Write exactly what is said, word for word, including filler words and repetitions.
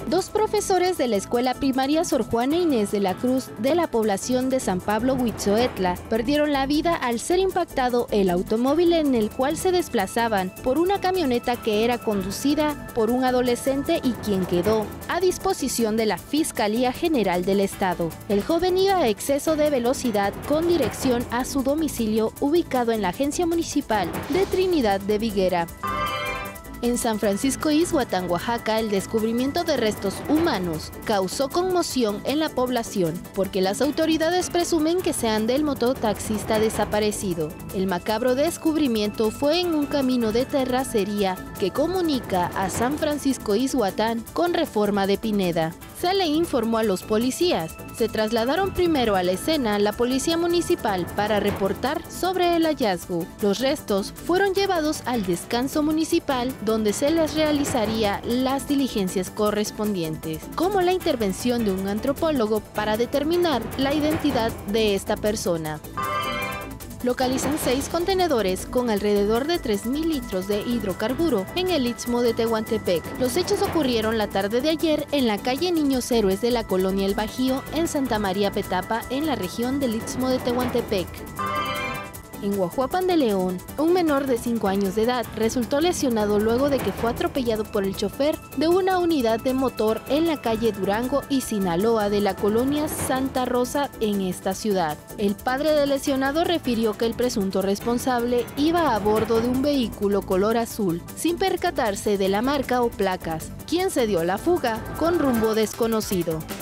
Dos profesores de la escuela primaria Sor Juana Inés de la Cruz de la población de San Pablo Huitzoetla perdieron la vida al ser impactado el automóvil en el cual se desplazaban por una camioneta que era conducida por un adolescente y quien quedó a disposición de la Fiscalía General del Estado. El joven iba a exceso de velocidad con dirección a su domicilio ubicado en la Agencia Municipal de Trinidad de Viguera. En San Francisco Ixhuatán, Oaxaca, el descubrimiento de restos humanos causó conmoción en la población porque las autoridades presumen que sean del mototaxista desaparecido. El macabro descubrimiento fue en un camino de terracería que comunica a San Francisco Ixhuatán con Reforma de Pineda. Se le informó a los policías. Se trasladaron primero a la escena la policía municipal para reportar sobre el hallazgo. Los restos fueron llevados al descanso municipal, donde se les realizaría las diligencias correspondientes, como la intervención de un antropólogo para determinar la identidad de esta persona. Localizan seis contenedores con alrededor de tres mil litros de hidrocarburo en el Istmo de Tehuantepec. Los hechos ocurrieron la tarde de ayer en la calle Niños Héroes de la colonia El Bajío, en Santa María Petapa, en la región del Istmo de Tehuantepec. En Guajuapan de León, un menor de cinco años de edad resultó lesionado luego de que fue atropellado por el chofer de una unidad de motor en la calle Durango y Sinaloa de la colonia Santa Rosa en esta ciudad. El padre del lesionado refirió que el presunto responsable iba a bordo de un vehículo color azul, sin percatarse de la marca o placas, quien se dio a la fuga con rumbo desconocido.